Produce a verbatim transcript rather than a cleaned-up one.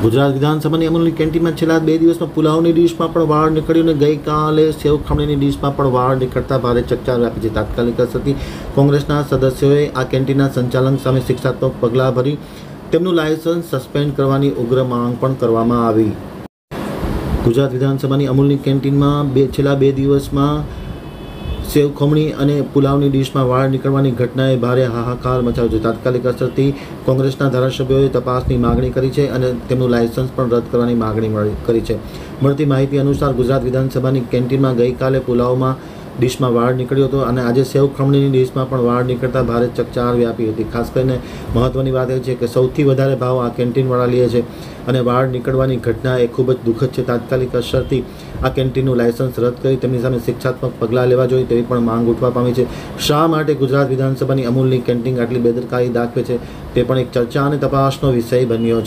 ગુજરાત વિધાનસભાની અમૂલની કેન્ટીનમાં છેલ્લા બે દિવસમાં પુલાવની ડીશમાં પણ વાળ નીકળ્યું અને ગઈકાલે સેવ ખમણીની ડીશમાં પણ વાળ નીકળતા ભારે ચકચાર વ્યાપી છે. તાત્કાલિક અસરથી કોંગ્રેસના સદસ્યોએ આ કેન્ટીનના સંચાલન સામે શિક્ષાત્મક પગલાં ભરી તેમનું લાયસન્સ સસ્પેન્ડ કરવાની ઉગ્ર માંગ પણ કરવામાં આવી. ગુજરાત વિધાનસભાની અમૂલની કેન્ટીનમાં બે છેલ્લા બે દિવસમાં સેવ ખમણી અને પુલાવની ડીશમાં વાળ નીકળવાની ઘટનાએ ભારે હાહાકાર મચાવ્યો છે. તાત્કાલિક અસરથી કોંગ્રેસના ધારાસભ્યોએ તપાસની માગણી કરી છે અને તેમનું લાયસન્સ પણ રદ કરવાની માગણી કરી છે. મળતી માહિતી અનુસાર ગુજરાત વિધાનસભાની કેન્ટીનમાં ગઈકાલે પુલાવમાં ડીશમાં વાળ નીકળ્યો હતો અને આજે સેવ ખમણીની ડીશમાં પણ વાળ નીકળતા ભારે ચકચાર વ્યાપી હતી. ખાસ કરીને મહત્વની વાત એ છે કે સૌથી વધારે ભાવ આ કેન્ટીનવાળા લે છે અને વાળ નીકળવાની ઘટના એ ખૂબ જ દુઃખદ છે. તાત્કાલિક અસરથી આ કેન્ટીનનું લાયસન્સ રદ કરી તેમની સામે શિક્ષાત્મક પગલાં લેવા જોઈએ તેવી પણ માંગ ઉઠવા પામી છે. શા માટે ગુજરાત વિધાનસભાની અમૂલની કેન્ટીન આટલી બેદરકારી દાખવે છે તે પણ એક ચર્ચા અને તપાસનો વિષય બન્યો છે.